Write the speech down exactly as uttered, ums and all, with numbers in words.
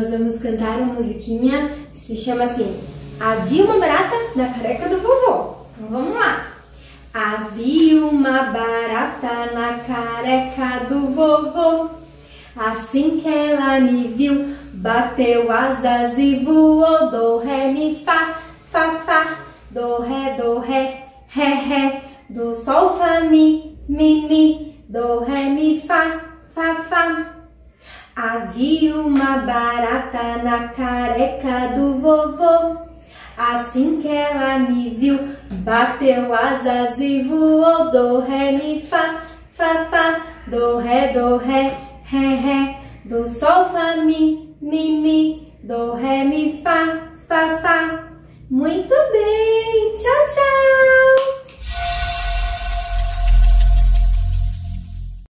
nós vamos cantar uma musiquinha que se chama assim: Havia uma barata na careca do vovô. Então vamos lá. Havia uma barata na careca do vovô. Assim que ela me viu, bateu asas e voou. Do, ré, mi, fá, fá, fá. Do, ré, do, ré, ré, ré. Do, sol, fá, mi, mi, mi. Do, ré, mi, fá, fá, fá. Havia uma barata na careca do vovô. Assim que ela me viu, bateu asas e voou. Do, ré, mi, fá, fá, fá. Do, ré, do, ré, ré, ré. Do, sol, fá, mi, mi, mi. Do, ré, mi, fá, fá, fá. Muito bem! Tchau, tchau!